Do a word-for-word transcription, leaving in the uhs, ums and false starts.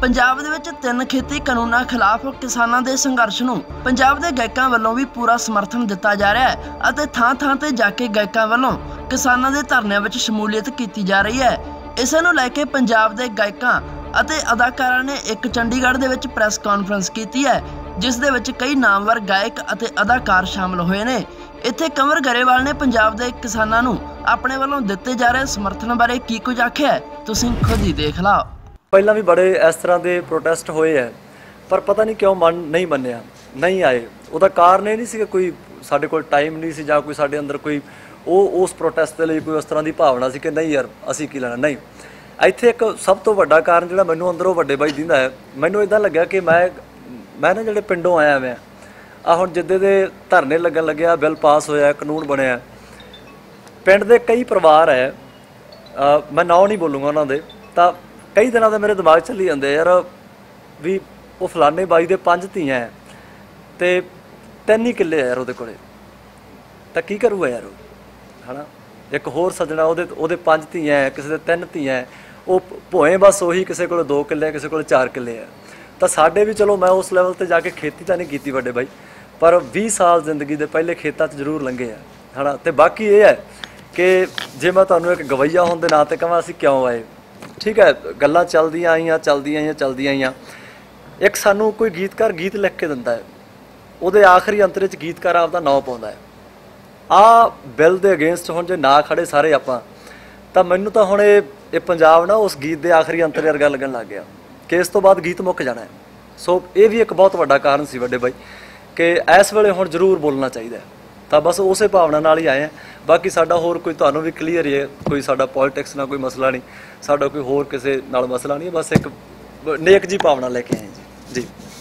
पंजाब दे विच तीन खेती कानूनां खिलाफ किसानां दे संघर्ष नूं पंजाब दे गायकां वल्लों भी पूरा समर्थन दिता जा रहा है अते थां थां ते जाके गायकां वल्लों किसानां दे धरनिਆਂ विच शमूलीयत कीती जा रही है। इस नूं लैके पंजाब दे गायकां अते अदाकारां ने एक चंडीगढ़ दे विच प्रैस कॉन्फ्रेंस कीती है जिस दे विच कई नामवर गायक अते अदाकार शामिल होए ने। इत्थे कंवर गरेवाल ने पंजाब दे किसानां नूं अपने वल्लों दिते जा रहे समर्थन बारे की कुछ आखिया है, तुसीं खुद ही देख लो। पहला भी बड़े इस तरह के प्रोटेस्ट होए है पर पता नहीं क्यों मन नहीं मन्निया, नहीं आए। उसका कारण ये नहीं सी कि कोई साडे कोल टाइम नहीं सी, जां कोई साडे अंदर कोई वो उस प्रोटेस्ट के लिए कोई उस तरह की भावना सी कि नहीं यार असीं की लेना। नहीं, इत्थे एक सब तो वड्डा कारण जिहड़ा मैनूं अंदरों वड्डे बाई दिंदा है, मैनूं इदां लग्या कि मैं मैं ना जिहड़े पिंडों आया मैं आ हुण जिद्दे दे धरने लगन लग्या, बिल पास होया, कानून बनिया, पिंड दे कई परिवार है, आ, मैं नाम नहीं बोलूँगा उन्हां दे, तां कई दिनों का मेरे दिमाग चली जाते यार भी वो फलाने बाई दे पंज धीआं है तो तीन ही किले यार वो कोले तो की करूगा यार है ना। एक होर सजना वो पंज धीआं है, किसी के तीन धीआं है, वो भोए बस उही किसी को दो किले किसी को चार किले है। तो साडे भी चलो मैं उस लैवल पर जाके खेती तो नहीं की वड्डे बाई, पर भी साल जिंदगी के पहले खेतों च जरूर लंघे है है ना। तो बाकी ये है कि जे मैं तुहानूं एक गवैया होने के नाते कहां असीं क्यों आए, ठीक है गल्लां चलदियां आईयां चलदियां आईयां चलदियां आईयां। एक सानू कोई गीतकार गीत लिख के दिंदा है, उहदे आखिरी अंतरे च गीतकार आपदा नाम पाउंदा है। आ बिल दे अगेंस्ट हुण जे ना खड़े सारे आपां तां मैनूं तां हुण ये पंजाब ना उस गीत दे आखिरी अंतरे वर्गा लगन लग गया कि इस तो बाद गीत मुक जाना है। सो ये भी एक बहुत वड्डा कारण सी वड्डे बाई कि इस वेले हुण जरूर बोलना चाहिए। तो बस उस भावना नाल ही आए हैं। बाकी साडा होर कोई तुहानूं भी क्लीयर ही है, कोई साडा पॉलिटिक्स ना कोई मसला नहीं, साडा कोई होर किसी नाल मसला नहीं, बस एक नेक जी भावना लेके आए जी जी।